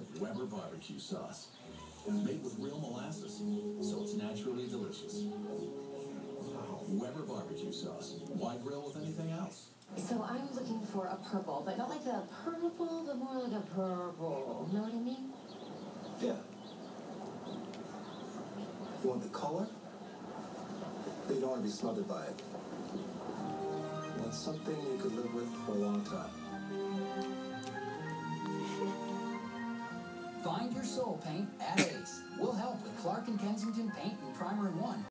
Weber barbecue sauce. It's made with real molasses, so it's naturally delicious. Weber barbecue sauce. Why grill with anything else? So I'm looking for a purple, but not like the purple, but more like a purple. Know what I mean? Yeah. You want the color? But you don't want to be smothered by it. You want something you could live with for a long time. Find your soul paint at Ace. We'll help with Clark & Kensington Paint and Primer in 1.